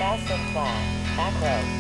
has been flat. Back row.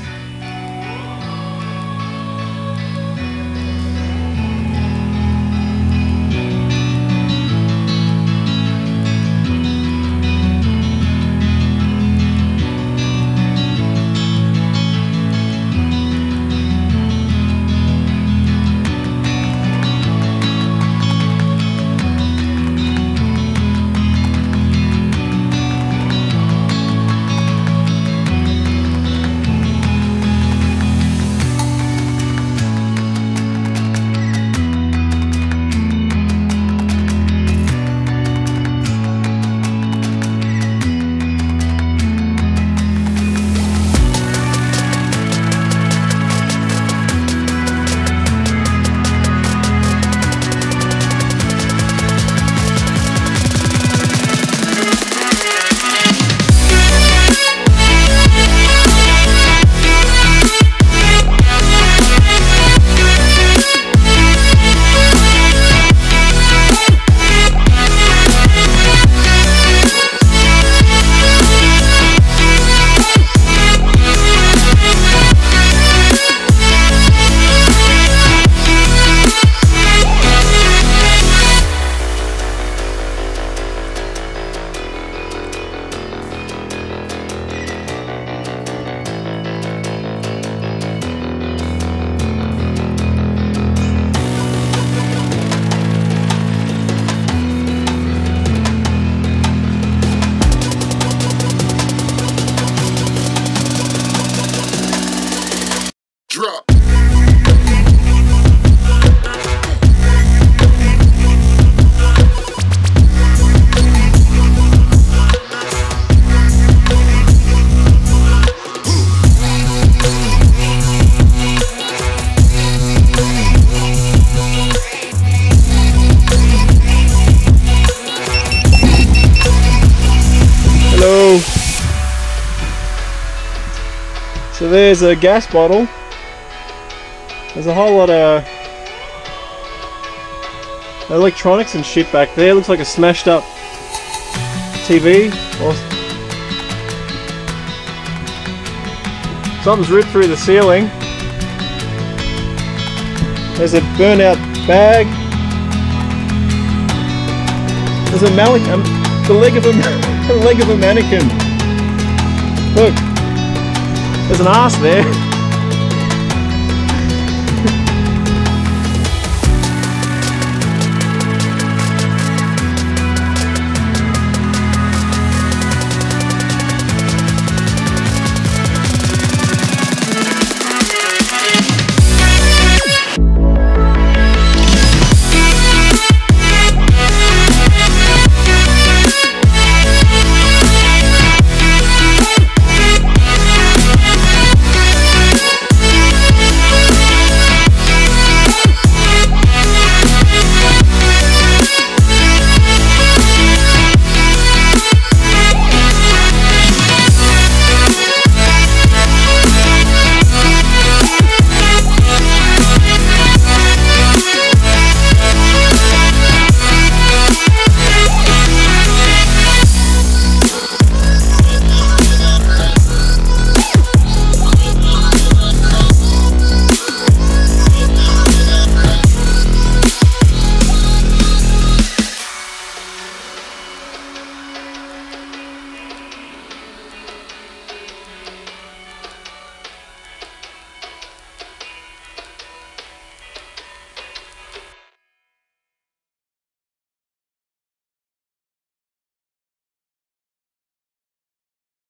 So there's a gas bottle. There's a whole lot of electronics and shit back there. Looks like a smashed up TV or something's ripped through the ceiling. There's a burnout bag. There's a the leg of a mannequin. Look. There's an arse there.